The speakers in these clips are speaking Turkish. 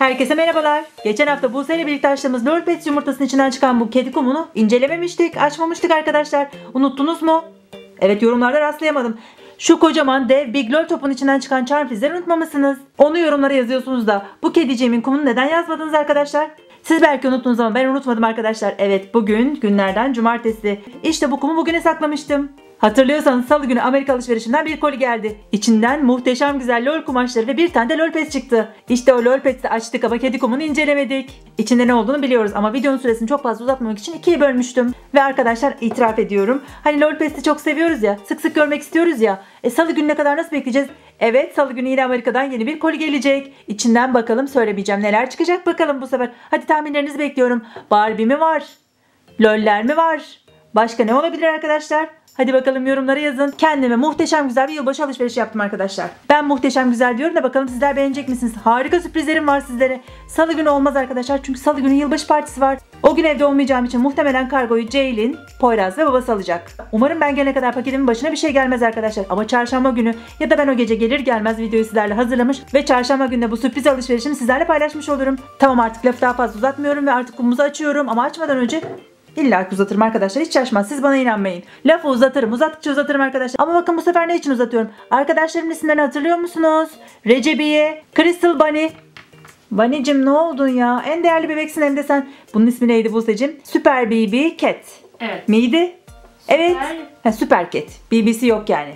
Herkese merhabalar. Geçen hafta Buse ile birlikte açtığımız Lol Pets yumurtasının içinden çıkan bu kedi kumunu incelememiştik, açmamıştık arkadaşlar. Unuttunuz mu? Evet, yorumlarda rastlayamadım. Şu kocaman dev Big Lol topun içinden çıkan charm filizleri unutmamışsınız. Onu yorumlara yazıyorsunuz da bu kediciğimin kumunu neden yazmadınız arkadaşlar? Siz belki unuttunuz ama ben unutmadım arkadaşlar. Evet, bugün günlerden cumartesi. İşte bu kumu bugüne saklamıştım. Hatırlıyorsanız salı günü Amerika alışverişinden bir koli geldi. İçinden muhteşem güzel lol kumaşları ve bir tane de lol pet çıktı. İşte o lol pet'i açtık ama kedi kumunu incelemedik. İçinde ne olduğunu biliyoruz ama videonun süresini çok fazla uzatmamak için ikiye bölmüştüm. Ve arkadaşlar itiraf ediyorum. Hani lol pet'i çok seviyoruz ya, sık sık görmek istiyoruz ya. Salı gününe kadar nasıl bekleyeceğiz? Evet, salı günü yine Amerika'dan yeni bir koli gelecek. İçinden bakalım, söylemeyeceğim neler çıkacak bakalım bu sefer. Hadi tahminlerinizi bekliyorum. Barbie mi var? Loller mi var? Başka ne olabilir arkadaşlar? Hadi bakalım yorumlara yazın. Kendime muhteşem güzel bir yılbaşı alışverişi yaptım arkadaşlar. Ben muhteşem güzel diyorum da bakalım sizler beğenecek misiniz? Harika sürprizlerim var sizlere. Salı günü olmaz arkadaşlar çünkü salı günü yılbaşı partisi var. O gün evde olmayacağım için muhtemelen kargoyu Ceylin, Poyraz ve babası alacak. Umarım ben gelene kadar paketimin başına bir şey gelmez arkadaşlar. Ama çarşamba günü ya da ben o gece gelir gelmez videoyu sizlerle hazırlamış ve çarşamba günü bu sürpriz alışverişimi sizlerle paylaşmış olurum. Tamam, artık lafı daha fazla uzatmıyorum ve artık kumumuzu açıyorum ama açmadan önce İlla ki uzatırım arkadaşlar. Hiç şaşmaz. Siz bana inanmayın. Lafı uzatırım. Uzattıkça uzatırım arkadaşlar. Ama bakın bu sefer ne için uzatıyorum? Arkadaşlarımın isimlerini hatırlıyor musunuz? Recebiye, Crystal Bunny. Bunny'cim ne oldun ya? En değerli bebeksin hem de sen. Bunun ismi neydi Buse'cim? Süper BB Cat. Evet. Miydi? Evet. Süper Cat. BB'si yok yani.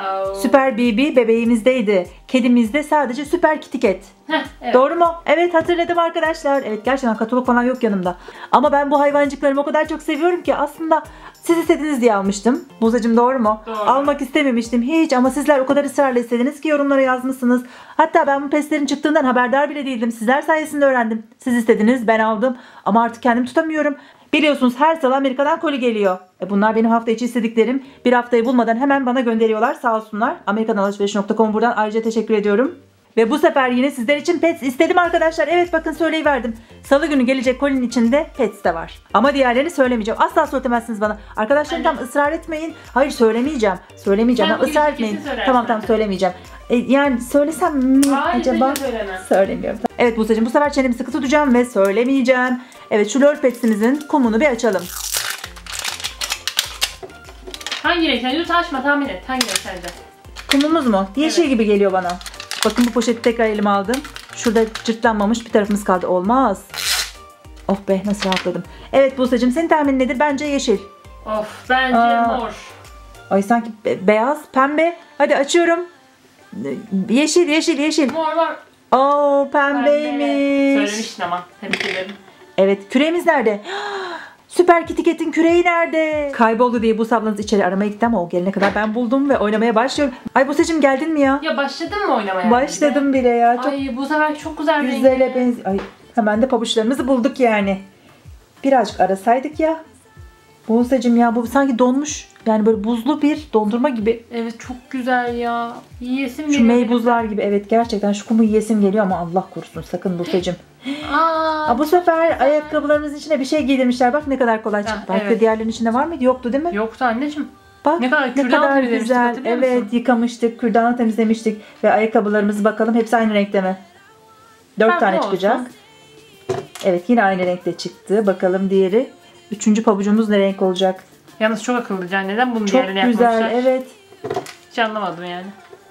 Süper BB bebeğimizdeydi. Kedimizde sadece Süper Kitty Cat. Evet. Doğru mu? Evet, hatırladım arkadaşlar. Evet, gerçekten katalog falan yok yanımda. Ama ben bu hayvancıklarımı o kadar çok seviyorum ki aslında siz istediniz diye almıştım. Buzacığım doğru mu? Doğru. Almak istememiştim hiç ama sizler o kadar ısrarla istediniz ki yorumlara yazmışsınız. Hatta ben bu peslerin çıktığından haberdar bile değildim. Sizler sayesinde öğrendim. Siz istediniz, ben aldım ama artık kendimi tutamıyorum. Biliyorsunuz her salı Amerika'dan koli geliyor. Bunlar benim hafta içi istediklerim. Bir haftayı bulmadan hemen bana gönderiyorlar, sağ olsunlar. Amerikanalışveriş.com, buradan ayrıca teşekkür ediyorum. Ve bu sefer yine sizler için pets istedim arkadaşlar. Evet, bakın söyleyiverdim. Salı günü gelecek kolinin içinde pets de var. Ama diğerlerini söylemeyeceğim. Asla söylemezsiniz bana. Arkadaşlarım tam ısrar etmeyin. Hayır, söylemeyeceğim. Söylemeyeceğim. Israr etmeyin. Tamam söylemeyeceğim. Yani söylesem mi acaba? Söylemiyorum. Evet Buse'cim, bu sefer çenemi sıkı tutacağım ve söylemeyeceğim. Evet, şu lol petsimizin kumunu bir açalım. Hangi renk? Sen lütfen açma, tahmin et. Hangi renk sence? Kumumuz mu? Yeşil gibi geliyor bana. Bakın bu poşeti tekrar elime aldım. Şurada cırtlanmamış bir tarafımız kaldı. Olmaz. Oh be, nasıl rahatladım. Evet Buse'cim, senin tahminin nedir? Bence yeşil. Of, bence mor. Ay sanki beyaz, pembe. Hadi açıyorum. Yeşil. Mor var. Oo, pembeymiş. Söylemiştin ama. Tebrik ederim. Evet, küreğimiz nerede? Süper Kitty Cat'in küreği nerede? Kayboldu diye Buse ablanız içeri aramaya gitti ama o gelene kadar ben buldum ve oynamaya başlıyorum. Ay Buse'cim, geldin mi ya? Ya başladın mı oynamaya? Başladım bile ya. Çok ay bu sefer çok güzel bir güzele benziyor. Ay, hemen de pabuçlarımızı bulduk yani. Birazcık arasaydık ya. Buse'cim ya, bu sanki donmuş. Yani böyle buzlu bir dondurma gibi. Evet, çok güzel ya. Yiyesim Şu geliyor. meybuzlar gibi. Evet, gerçekten şu kumu yiyesim geliyor ama Allah korusun sakın Buse'cim. Bu sefer ayakkabılarımızın içine bir şey giydirmişler. Bak ne kadar kolay çıktı. Belki de diğerlerinin içinde var mıydı? Yoktu değil mi? Yoktu anneciğim. Bak ne kadar güzel. Evet, yıkamıştık, kürdanla temizlemiştik ve ayakkabılarımızı bakalım hepsi aynı renkte mi? 4 tane çıkacak. Evet, yine aynı renkte çıktı. Bakalım diğeri. 3. pabucumuz ne renk olacak? Yalnız çok akıllıca. Neden bunu çok diğerine güzel, yapmamışlar? evet. Hiç anlamadım yani.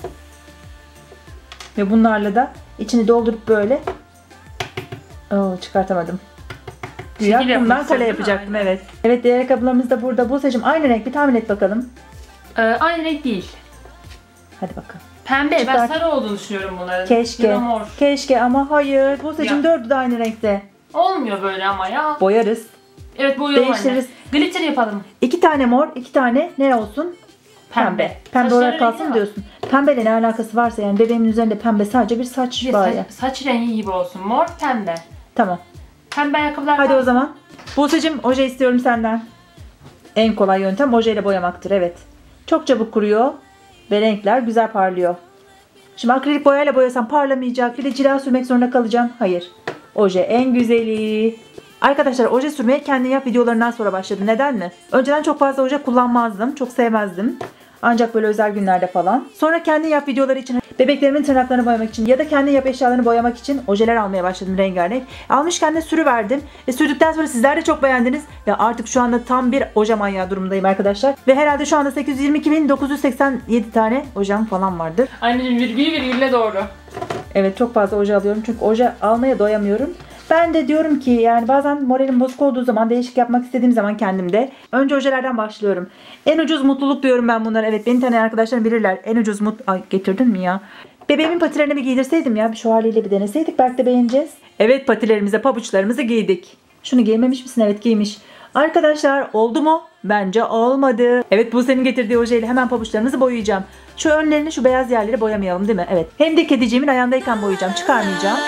Ve bunlarla da içini doldurup böyle çıkartamadım. Bundan kale yapacaktım, evet. Evet, diğer ayakkabılarımız da burada. Buse'cim aynı renk, bir tahmin et bakalım. Aynı renk değil. Hadi bakalım. Pembe. Ben sarı olduğunu düşünüyorum bunların. Keşke. Mor. Keşke ama hayır. Buse'cim 4'ü de aynı renkte. Olmuyor böyle ama ya. Boyarız. Evet, boyayalım değiştiririz. Anne. Glitter yapalım. 2 tane mor, 2 tane ne olsun? Pembe. Pembe olarak kalsın diyorsun. Pembeyle ne alakası varsa yani, bebeğimin üzerinde pembe sadece bir saç var ya. Saç rengi gibi olsun. Mor, pembe. Tamam. Pembe ayakkabılar. Hadi o zaman. Buse'cim, oje istiyorum senden. En kolay yöntem ojeyle boyamaktır, evet. Çok çabuk kuruyor ve renkler güzel parlıyor. Şimdi akrilik boyayla boyasam parlamayacak. Bir de cila sürmek zorunda kalacağım. Hayır. Oje en güzeli. Arkadaşlar, oje sürmeye kendin yap videolarından sonra başladım. Neden mi? Önceden çok fazla oje kullanmazdım. Çok sevmezdim. Ancak böyle özel günlerde falan. Sonra kendin yap videoları için Bebeklerimin tırnaklarını boyamak için ya da kendi yap eşyalarını boyamak için ojeler almaya başladım rengarenk. Almışken de sürüverdim. Sürdükten sonra sizler de çok beğendiniz. Ve artık şu anda tam bir oje manyağı durumdayım arkadaşlar. Ve herhalde şu anda 822.987 tane ojem falan vardır. Anneciğim virgüle doğru. Evet, çok fazla oje alıyorum çünkü oje almaya doyamıyorum. Ben de diyorum ki yani bazen moralim bozuk olduğu zaman, değişik yapmak istediğim zaman kendimde önce ojelerden başlıyorum. En ucuz mutluluk diyorum ben bunlara. Evet, beni tanıyan arkadaşlarım bilirler. En ucuz Ay, getirdin mi ya? Bebeğimin patilerini bir giydirseydim ya. Şu haliyle bir deneseydik belki de beğeneceğiz. Evet, patilerimize pabuçlarımızı giydik. Şunu giymemiş misin? Evet, giymiş. Arkadaşlar oldu mu? Bence olmadı. Evet, bu senin getirdiği ojeyle hemen pabuçlarımızı boyayacağım. Şu önlerini, şu beyaz yerleri boyamayalım değil mi? Evet. Hem de kediciğimin ayağındayken boyayacağım. Çıkarmayacağım.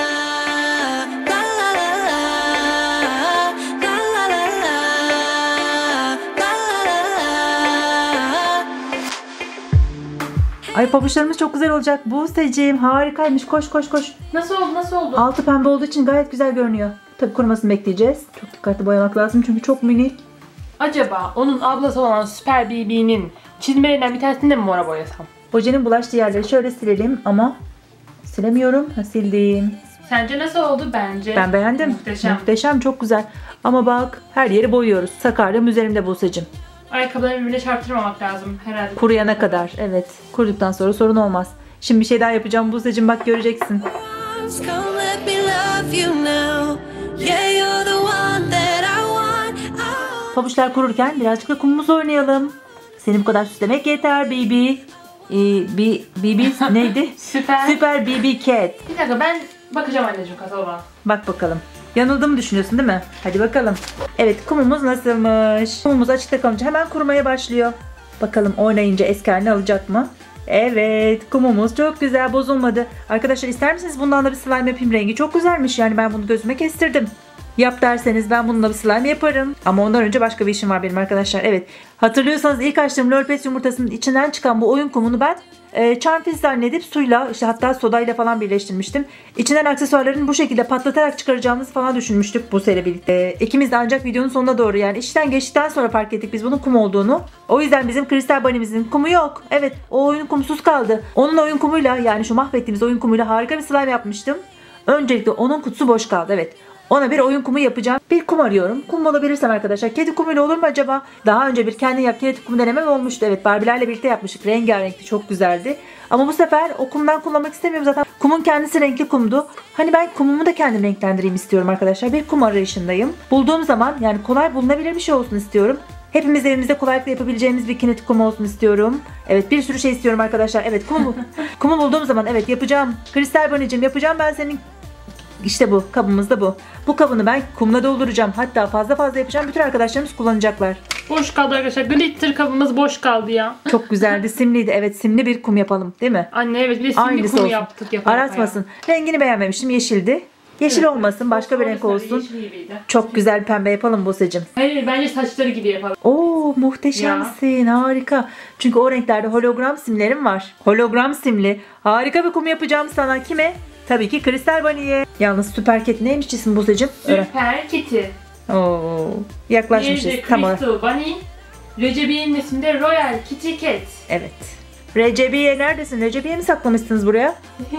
Ay, pabuçlarımız çok güzel olacak. Buse'cim harikaymış. Koş koş koş. Nasıl oldu? Nasıl oldu? Altı pembe olduğu için gayet güzel görünüyor. Tabii kurumasını bekleyeceğiz. Çok dikkatli boyamak lazım çünkü çok minik. Acaba onun ablası olan Süper BB'nin çizmelerinden bir tanesini de mi mora boyasam? Ojenin bulaştığı yerleri şöyle silelim ama silemiyorum. Sildim. Sence nasıl oldu? Bence Ben beğendim. muhteşem. Muhteşem, çok güzel. Ama bak, her yeri boyuyoruz. Sakarlığım üzerimde Buse'cim. Ayakkabıları birbirine çarptırmamak lazım herhalde. Kuruyana kadar. Evet. Kuruduktan sonra sorun olmaz. Şimdi bir şey daha yapacağım Buse'cim, bak göreceksin. Pabuçlar kururken birazcık da kumumuzla oynayalım. Seni bu kadar süslemek yeter BB. BB neydi? Süper BB Cat. Bir dakika, ben bakacağım anneciğim kasaba. Bak bakalım. Yanıldığımı düşünüyorsun değil mi? Hadi bakalım. Evet, kumumuz nasılmış? Kumumuz açıkta kalınca hemen kurumaya başlıyor. Bakalım oynayınca eski halini alacak mı? Evet, kumumuz çok güzel, bozulmadı. Arkadaşlar, ister misiniz bundan da bir slime yapayım? Rengi çok güzelmiş, yani ben bunu gözüme kestirdim. Yap derseniz ben bununla bir slime yaparım. Ama ondan önce başka bir işim var benim arkadaşlar. Evet, hatırlıyorsanız ilk açtığım Lol Pets yumurtasının içinden çıkan bu oyun kumunu ben charmfizz zannedip suyla, işte hatta sodayla falan birleştirmiştim. İçinden aksesuarların bu şekilde patlatarak çıkaracağımızı falan düşünmüştük bu seriyle birlikte. İkimiz de ancak videonun sonuna doğru, yani işten geçtikten sonra fark ettik biz bunun kum olduğunu. O yüzden bizim kristal bunny'mizin kumu yok. Evet, o oyun kumsuz kaldı. Onun oyun kumuyla, yani şu mahvettiğimiz oyun kumuyla harika bir slime yapmıştım. Öncelikle onun kutusu boş kaldı. Evet. Ona bir oyun kumu yapacağım. Bir kum arıyorum. Kum bulabilirsem arkadaşlar. Kedi kumuyla olur mu acaba? Daha önce bir kendi yap kedi kumu denemem olmuştu. Evet, Barbie'lerle birlikte yapmıştık. Rengarenkti. Çok güzeldi. Ama bu sefer o kumdan kullanmak istemiyorum zaten. Kumun kendisi renkli kumdu. Hani ben kumumu da kendim renklendireyim istiyorum arkadaşlar. Bir kum arayışındayım. Bulduğum zaman, yani kolay bulunabilir bir şey olsun istiyorum. Hepimiz evimizde kolaylıkla yapabileceğimiz bir kinetik kum olsun istiyorum. Evet, bir sürü şey istiyorum arkadaşlar. Evet, kumu bulduğum zaman evet yapacağım. Kristal Bunny'cim, yapacağım ben senin. İşte bu kabımız da bu. Bu kabını ben kumla dolduracağım. Hatta fazla yapacağım. Bütün arkadaşlarımız kullanacaklar. Boş kaldı arkadaşlar. Glitter kabımız boş kaldı ya. Çok güzeldi. Simliydi. Evet, simli bir kum yapalım değil mi? Anne, evet, bir de simli Aynısı kumu olsun. yaptık. Aratmasın. Rengini beğenmemiştim. Yeşildi. Yeşil Evet. olmasın. Başka bir renk olsun. Çok güzel pembe yapalım Buse'cim. Hayır, bence saçları gibi yapalım. Oo, muhteşemsin. Harika. Çünkü o renklerde hologram simlerim var. Hologram simli. Harika bir kum yapacağım sana. Kime? Tabii ki Kristal Bunny'ye. Yalnız Süper Cat neymiş cisim Buse'cim? Süper Kitty. Oo, yaklaşmışız. Diğeri de Tamam. Crystal Bunny. Recebiye'nin isminde Royal Kitty Cat. Evet. Recebiye neredesin? Recebiye mi saklamışsınız buraya?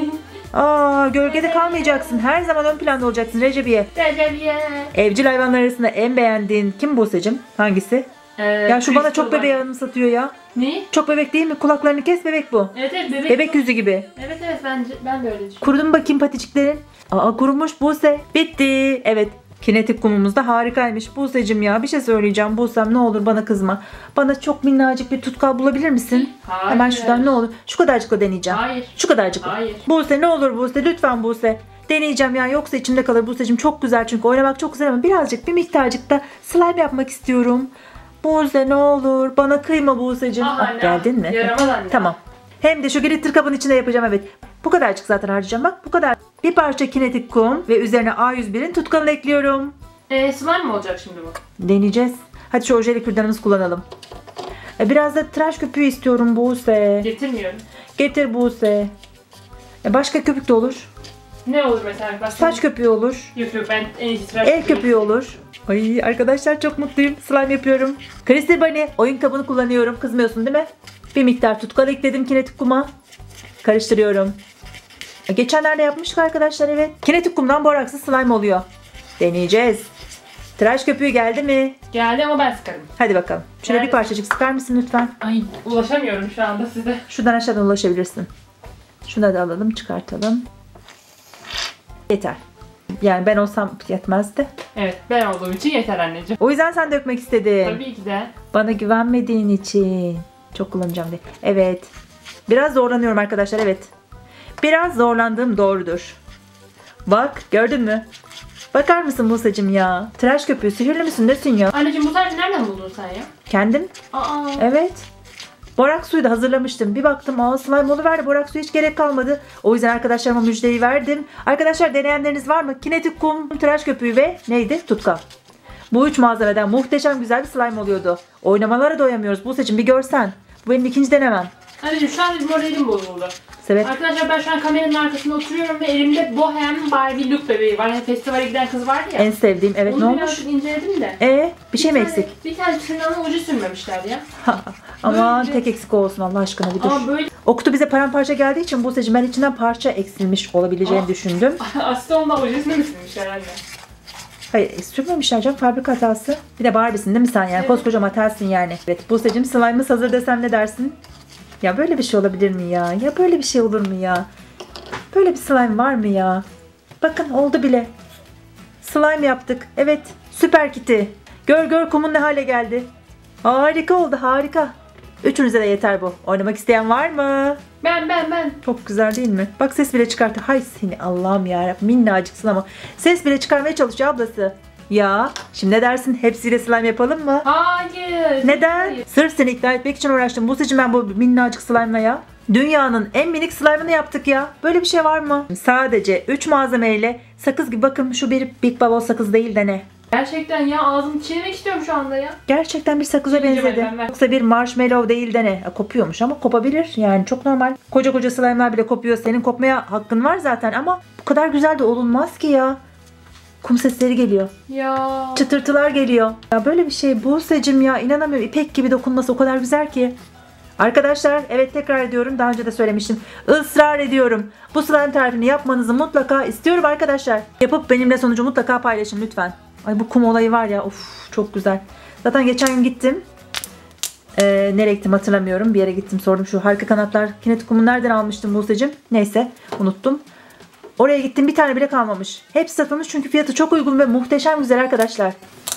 Aa, gölgede kalmayacaksın. Her zaman ön planda olacaksın Recebiye. Recebiye. Evcil hayvanlar arasında en beğendiğin kim Buse'cim? Hangisi? Ya şu bana çok bebeği anımsatıyor ya. Ne? Çok bebek değil mi? Kulaklarını kes, bebek bu. Evet, bebek. Bebek yüzü gibi. Evet, ben de öyle düşünüyorum. Kurudu mu bakayım paticiklerin? Aa, kurumuş Buse. Bitti. Evet. Kinetik kumumuz da harikaymış. Buse'cim ya, bir şey söyleyeceğim. Buse'm, ne olur bana kızma. Bana çok minnacık bir tutkal bulabilir misin? Hayır. Hemen şuradan ne olur. Şu kadarcıkla deneyeceğim. Hayır. Şu kadarcıkla. Hayır. Buse, ne olur Buse, lütfen Buse. Deneyeceğim ya, yoksa içimde kalır Buse'cim. Çok güzel çünkü oynamak çok güzel ama birazcık, bir miktarcık da slime yapmak istiyorum. Buse, ne olur bana kıyma Buse'cim. Geldin mi? Yaramaz anne. Tamam. Hem de şu glitter kabın içinde yapacağım, evet. Bu kadarcık zaten harcayacağım, bak bu kadar. Bir parça kinetik kum ve üzerine A101'in tutkalını ekliyorum. Slime mi olacak şimdi bu? Deneyeceğiz. Hadi şu ojeli kürdanımızı kullanalım. Biraz da tıraş köpüğü istiyorum Buse. Getirmiyorum. Getir Buse. Başka köpük de olur. Ne olur mesela? Başka Saç köpüğü olur. Yok, ben en iyisi tıraş El köpüğü olur. Ay arkadaşlar, çok mutluyum. Slime yapıyorum. Crystal Bunny, oyun kabını kullanıyorum. Kızmıyorsun değil mi? Bir miktar tutkal ekledim kinetik kuma. Karıştırıyorum. Geçenlerde yapmıştık arkadaşlar, evet. Kinetik kumdan boraksız slime oluyor. Deneyeceğiz. Tıraş köpüğü geldi mi? Geldi ama ben sıkarım. Hadi bakalım. Şöyle Geldi. bir parçacık sıkar mısın lütfen? Ay ulaşamıyorum şu anda size. Şuradan aşağıdan ulaşabilirsin. Şunu da alalım, çıkartalım. Yeter. Yani ben olsam yetmezdi. Evet, ben olduğum için yeter anneciğim. O yüzden sen dökmek istedin. Tabii ki de. Bana güvenmediğin için. Çok kullanacağım diye. Evet. Biraz zorlanıyorum arkadaşlar, evet. Biraz zorlandığım doğrudur. Bak, gördün mü? Bakar mısın Buse'cim ya? Tıraş köpüğü, sihirli misin, nesin ya? Anneciğim bu tarifi nereden buldun sen ya? Kendim. Aa. Evet. Borak suyu da hazırlamıştım. Bir baktım slime oluverdi. Borak suyu hiç gerek kalmadı. O yüzden arkadaşlarıma müjdeyi verdim. Arkadaşlar, deneyenleriniz var mı? Kinetik kum, tıraş köpüğü ve neydi? Tutkal. Bu 3 malzemeden muhteşem güzel bir slime oluyordu. Oynamalara doyamıyoruz. Buse'cim bir görsen. Bu benim ikinci denemem. Anneciğim şu an bir moralim bozuldu. Sebep? Arkadaşlar ben şu an kameranın arkasında oturuyorum ve elimde Bohem Barbie Look bebeği var. Yani festivale giden kız vardı ya. En sevdiğim. Evet, ne Onu olmuş? birazcık inceledim de. Bir şey mi eksik? Bir tane tırnağına ucu sürmemişler ya. Aman Böyle- tek eksik olsun Allah aşkına, bir dur. Ama böyle O kutu bize paramparça geldiği için Buse'cim ben içinden parça eksilmiş olabileceğini düşündüm. aslında onda ojesini mi silmişler anne? Hayır, sürmemişler canım, fabrika hatası. Bir de Barbie'sin değil mi sen yani? Evet. Koskoca matersin yani. Evet Buse'cim, slime'ımız hazır desem ne dersin? Ya böyle bir şey olabilir mi ya? Ya böyle bir şey olur mu ya? Böyle bir slime var mı ya? Bakın oldu bile. Slime yaptık. Evet, süper kiti. Gör kumun ne hale geldi. Harika oldu, harika. Üçünüze de yeter bu. Oynamak isteyen var mı? Ben. Çok güzel değil mi? Bak ses bile çıkarttı. Hay seni Allah'ım yarabbim, minnacıksın ama. Ses bile çıkarmaya çalışıyor ablası. Ya şimdi ne dersin, hepsiyle slime yapalım mı? Hayır. Neden? Hayır. Sırf seni ikna etmek için uğraştım. Buse'cim ben bu minnacık slime'la ya. Dünyanın en minik slime'ını yaptık ya. Böyle bir şey var mı? Sadece 3 malzemeyle sakız gibi, bakın şu bir Big Bubble sakız değil de ne? Gerçekten ya ağzımı çiğnemek istiyorum şu anda ya. Gerçekten bir sakıza Çiğneyeceğim benzedi. efendim, ver. Yoksa bir marshmallow değil de ne? Kopuyormuş ama kopabilir. Yani çok normal. Koca slime'lar bile kopuyor. Senin kopmaya hakkın var zaten ama bu kadar güzel de olunmaz ki ya. Kum sesleri geliyor. Ya. Çıtırtılar geliyor. Ya böyle bir şey Buse'cim ya, inanamıyorum. İpek gibi dokunması o kadar güzel ki. Arkadaşlar, evet tekrar ediyorum. Daha önce de söylemiştim. Israr ediyorum. Bu slime tarifini yapmanızı mutlaka istiyorum arkadaşlar. Yapıp benimle sonucu mutlaka paylaşın lütfen. Ay bu kum olayı var ya, of çok güzel. Zaten geçen gün gittim. Nereye gittim hatırlamıyorum. Bir yere gittim, sordum şu harika kanatlar kinetik kumu nereden almıştım Buse'cim. Neyse unuttum. Oraya gittim, bir tane bile kalmamış. Hepsi satılmış çünkü fiyatı çok uygun ve muhteşem güzel arkadaşlar.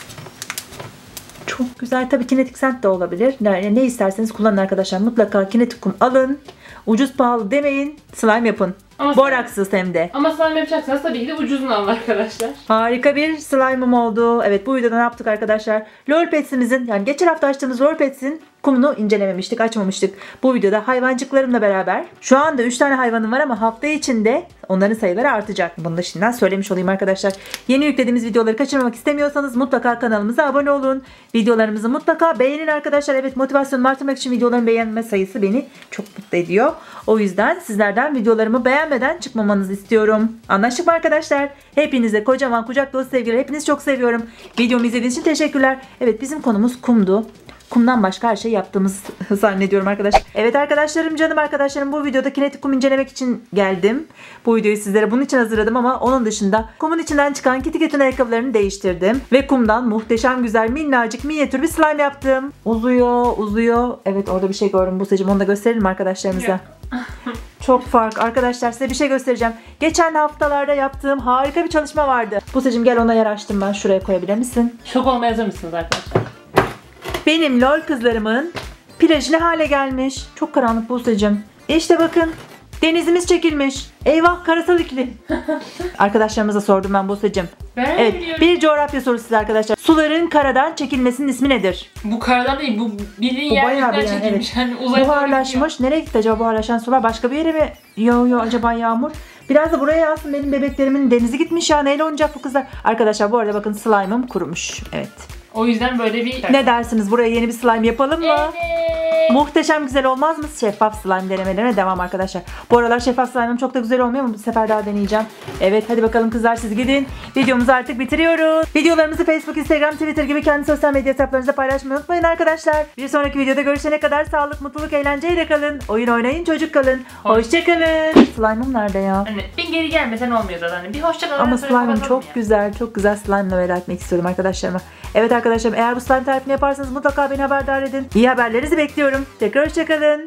Çok güzel. Tabii kinetik sent de olabilir. Ne isterseniz kullanın arkadaşlar. Mutlaka kinetik kum alın. Ucuz pahalı demeyin. Slime yapın. Ama Boraksız hem de. Ama slime yapacaksanız tabii ki de ucuzunu alın arkadaşlar. Harika bir slime'ım oldu. Evet, bu videoda ne yaptık arkadaşlar? Lolpets'imizin, yani geçen hafta açtığımız Lolpets'in kumunu incelememiştik, açmamıştık. Bu videoda hayvancıklarımla beraber. Şu anda 3 tane hayvanım var ama hafta içinde onların sayıları artacak. Bunu da şimdiden söylemiş olayım arkadaşlar. Yeni yüklediğimiz videoları kaçırmamak istemiyorsanız mutlaka kanalımıza abone olun. Videolarımızı mutlaka beğenin arkadaşlar. Evet, motivasyonumu artırmak için videoların beğenme sayısı beni çok mutlu ediyor. O yüzden sizlerden videolarımı beğenmeden çıkmamanızı istiyorum. Anlaştık mı arkadaşlar? Hepinize kocaman kucak dolusu sevgiler. Hepinizi çok seviyorum. Videomu izlediğiniz için teşekkürler. Evet, bizim konumuz kumdu. Kumdan başka her şey yaptığımız zannediyorum arkadaşlar. Evet arkadaşlarım, canım arkadaşlarım, bu videoda kinetik kum incelemek için geldim. Bu videoyu sizlere bunun için hazırladım ama onun dışında kumun içinden çıkan Kitty Cat'in ayakkabılarını değiştirdim. Ve kumdan muhteşem güzel minnacık minyatür bir slime yaptım. Uzuyor. Evet, orada bir şey gördüm Buse'cim, onu da gösterelim arkadaşlarımıza. Çok fark arkadaşlar, size bir şey göstereceğim. Geçen haftalarda yaptığım harika bir çalışma vardı. Buse'cim gel, ona yer açtım ben, şuraya koyabilir misin? Şok olmaya hazır mısınız arkadaşlar? Benim lol kızlarımın plajı ne hale gelmiş. Çok karanlık Buse'cim. İşte bakın, denizimiz çekilmiş. Eyvah, karasal iklim. Arkadaşlarımıza sordum ben Buse'cim. Ben Evet, biliyorum. bir coğrafya sorusu size arkadaşlar. Suların karadan çekilmesinin ismi nedir? Bu karadan değil, bu bildiğin Bu bayağı yerden bir çekilmiş. Yani uzaya Buharlaşmış. Nereye gitti acaba buharlaşan sular? Başka bir yere mi? Yo acaba yağmur? Biraz da buraya yağsın, benim bebeklerimin denizi gitmiş ya. Neyle oynayacak bu kızlar? Arkadaşlar bu arada bakın, slime'ım kurumuş. Evet. O yüzden böyle bir... Ne dersiniz? Buraya yeni bir slime yapalım mı? Evet. Muhteşem güzel olmaz mı? Şeffaf slime denemelerine devam arkadaşlar. Bu aralar şeffaf slime'ım çok da güzel olmuyor ama bu sefer daha deneyeceğim. Evet hadi bakalım kızlar siz gidin. Videomuzu artık bitiriyoruz. Videolarımızı Facebook, Instagram, Twitter gibi kendi sosyal medya hesaplarınızda paylaşmayı unutmayın arkadaşlar. Bir sonraki videoda görüşene kadar sağlık, mutluluk, eğlenceyle kalın. Oyun oynayın, çocuk kalın. Hoşçakalın. Slime'ım nerede ya? Anne bir geri gelmesen olmuyor zaten. Bir hoşça kal. Ama slime'ım çok güzel, çok güzel slime'la veda etmek istiyorum arkadaşlarıma. Evet arkadaşlarım eğer bu slime tarifini yaparsanız mutlaka beni haberdar edin. İyi haberlerinizi bekliyorum. Tekrar hoşçakalın.